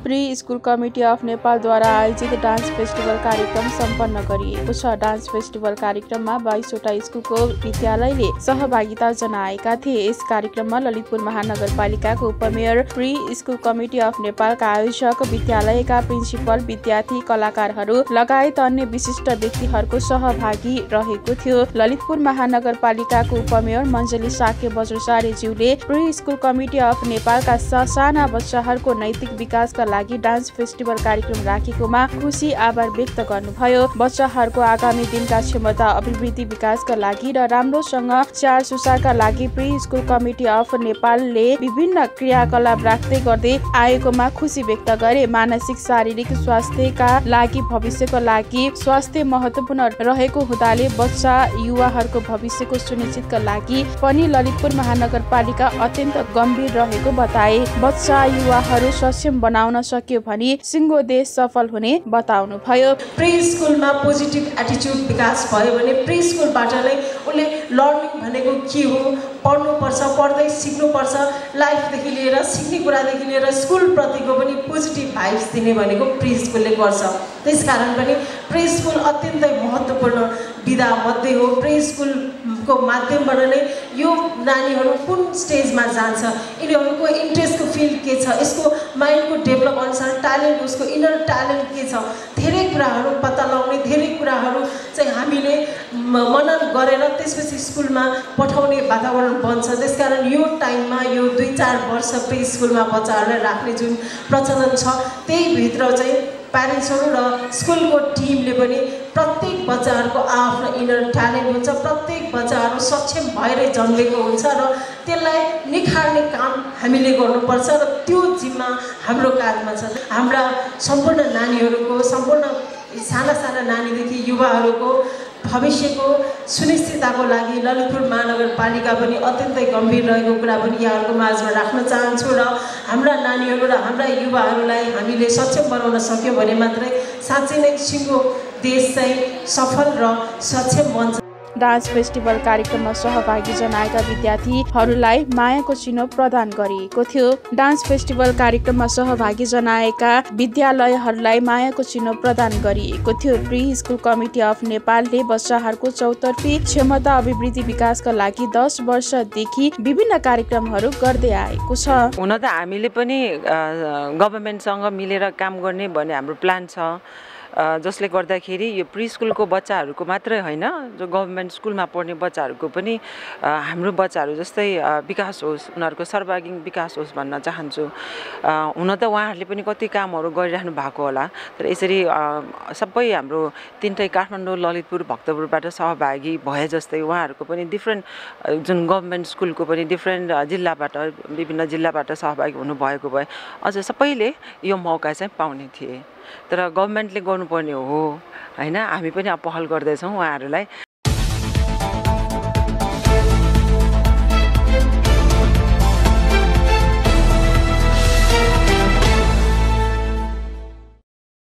Pre school committee of नेपालद्वारा आयोजित dance festival कार्यक्रम सम्पन्न गरिएको छ। डान्स फेस्टिभल कार्यक्रममा 22वटा स्कुलको विद्यालयले सहभागिता जनाएका थिए। यस कार्यक्रममा ललितपुर महानगरपालिकाको उपमेयर, प्री स्कुल कमिटी अफ नेपालका आयोजक, विद्यालयका प्रिन्सिपल, विद्यार्थी, कलाकारहरू लगायत अन्य विशिष्ट व्यक्तिहरूको सहभागी रहेको थियो। ललितपुर महानगरपालिकाको उपमेयर मञ्जली साके बज्रचार्यज्यूले प्री स्कुल कमिटी अफ नेपालका साना बच्चाहरूको नैतिक विकासका लागि डान्स फेस्टिभल कार्यक्रम राखेकोमा खुसी आभार व्यक्त गर्नुभयो। बच्चाहरूको आगामी दिनका क्षमता अभिवृद्धि विकासका लागि र राम्रोसँग स्याहार सुसारका लागि प्री स्कुल कमिटी अफ नेपालले विभिन्न क्रियाकलाप राख्दै गर्दै आएकोमा खुसी व्यक्त गरे। मानसिक शारीरिक स्वास्थ्यका लागि भविष्यको लागि स्वास्थ्य महत्त्वपूर्ण रहेको हुँदाले बच्चा युवाहरूको भविष्यको सुनिश्चितका लागि पनि ललितपुर महानगरपालिका अत्यन्त गम्भीर रहेको बताए। बच्चा युवाहरू सक्षम बनाउन सक्यो भने सिङ्गो देश सफल हुने बताउनु भयो। प्री स्कुलमा पोजिटिभ एटिट्युड विकास भयो भने प्री स्कुलबाट नै उसले लर्निङ भनेको के हो, पढ्नुपर्छ, पढ्दै सिक्नुपर्छ, लाइफदेखि लिएर सिक्ने कुरादेखि लिएर स्कुलप्रतिको पनि पोजिटिभ भाइब्स दिने भनेको प्री स्कुलले गर्छ। त्यसकारण पनि प्री स्कुल अत्यन्तै महत्त्वपूर्ण विधा मध्ये हो। प्री स्कुलको माध्यमबाट नै यो नानीहरू कुन स्टेजमा जान्छ, यिनीहरूको इन्ट्रेस्टको फिल्ड के छ, यसको माइन्डको डेभलप अनुसार ट्यालेन्ट, उसको इनर ट्यालेन्ट के छ, धेरै कुराहरू पत्ता लगाउने, धेरै कुराहरू चाहिँ हामीले मनन गरेर त्यसपछि स्कुलमा पठाउने वातावरण बन्छ। त्यसकारण यो टाइममा यो 2-4 वर्ष प्री स्कुलमा बच्चाहरूलाई राख्ने जुन प्रचलन छ, त्यही भित्र चाहिँ प्यारेन्ट्सहरू र स्कुलको टिमले पनि प्रत्येक बच्चाहरूको आफ्नो इनर ट्यालेन्ट हुन्छ, प्रत्येक बच्चाहरू सक्षम भएरै जन्मेको हुन्छ र त्यसलाई निखार्ने काम हामीले गर्नुपर्छ र त्यो जिम्मा हाम्रो काँधमा छ। हाम्रा सम्पूर्ण नानीहरूको, सम्पूर्ण साना नानीदेखि युवाहरूको भविष्यको सुनिश्चितताको लागि ललितपुर महानगरपालिका पनि अत्यन्तै गम्भीर रहेको कुरा पनि यहाँहरूको माझमा राख्न चाहन्छु र हाम्रा नानीहरू र हाम्रा युवाहरूलाई हामीले सक्षम बनाउन सक्यो भने मात्रै साँच्चै नै सिङ्गो देश चाहिँ सफल र सक्षम बन्छ। डान्स फेस्टिभल कार्यक्रममा सहभागी जनाएका विद्यार्थीहरूलाई मायाको चिनो प्रदान गरिएको थियो। डान्स फेस्टिभल कार्यक्रममा सहभागी जनाएका विद्यालयहरूलाई मायाको चिनो प्रदान गरिएको थियो। प्री स्कुल कमिटी अफ नेपालले बच्चाहरूको चौतर्फी क्षमता अभिवृद्धि विकासका लागि 10 वर्षदेखि विभिन्न कार्यक्रमहरू गर्दै आएको छ। हुन त हामीले पनि गभर्नमेन्टसँग मिलेर काम गर्ने भन्ने हाम्रो प्लान छ, जसले गर्दाखेरि यो प्री स्कुलको बच्चाहरूको मात्रै होइन, जो गभर्नमेन्ट स्कुलमा पढ्ने बच्चाहरूको पनि हाम्रो बच्चाहरू जस्तै विकास होस्, उनीहरूको सर्वाङ्गीण विकास होस् भन्न चाहन्छु। हुन त उहाँहरूले पनि कति कामहरू गरिराख्नु भएको होला, तर यसरी सबै हाम्रो तिनटै काठमाडौँ, ललितपुर, भक्तपुरबाट सहभागी भए जस्तै उहाँहरूको पनि डिफ्रेन्ट जुन गभर्नमेन्ट स्कुलको पनि डिफ्रेन्ट जिल्लाबाट, विभिन्न जिल्लाबाट सहभागी हुनुभएको भए अझ सबैले यो मौका चाहिँ पाउने थिए। तर गभर्नमेन्टले गर्नुपर्ने हो होइन, हामी पनि अब पहल गर्दैछौँ उहाँहरूलाई